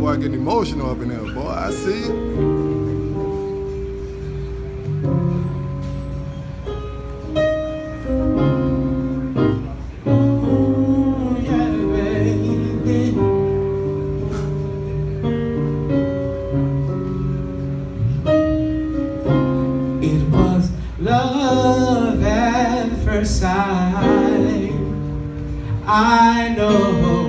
start getting emotional up in there, boy. I see it. Love at first sight, I know,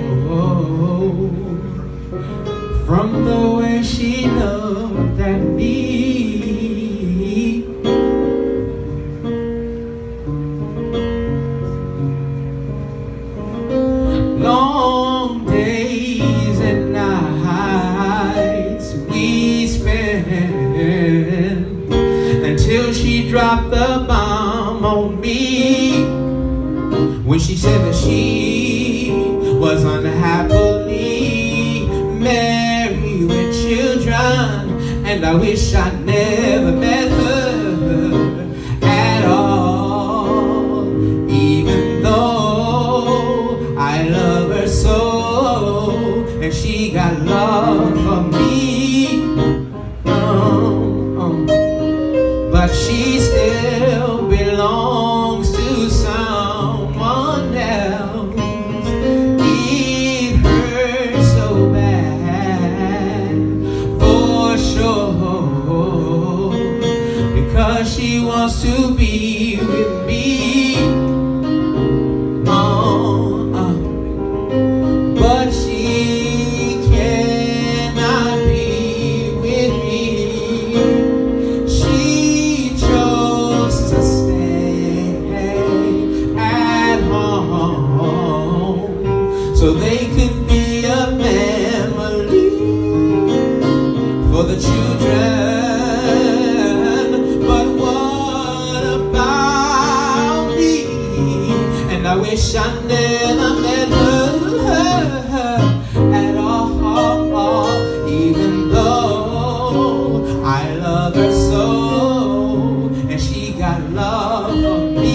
from the way she looked at me. Long days and nights we spent until she dropped the bomb on me, when she said that she was unhappily married with children, and I wish I never met her at all, even though I love her so, and she got love for me. But she still belongs to someone else. It hurts so bad, for sure, because she wants to be with me. But she cannot be with me. So they could be a family for the children. But what about me? And I wish I never met her at all, even though I love her so, and she got love for me.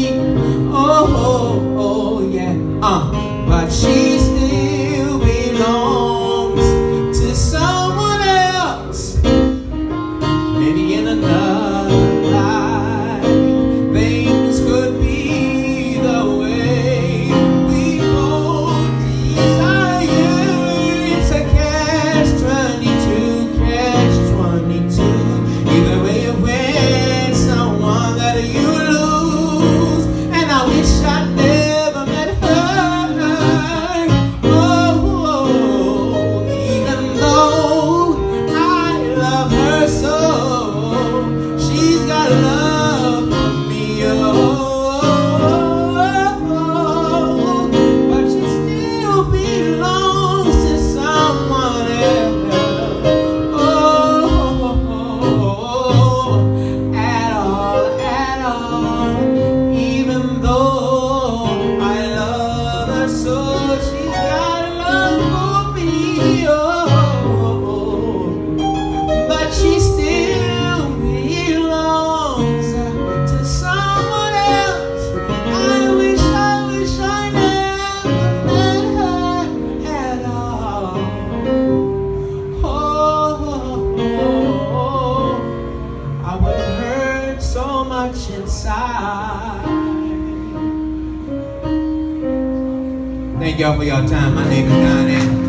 Oh yeah. But she still belongs to someone else. Maybe in another life things could be the way we both desire. It's a catch-22, catch-22. Either way you win, someone that you lose. And I wish I never met her. Inside. Thank y'all for your time. My name is Donnie.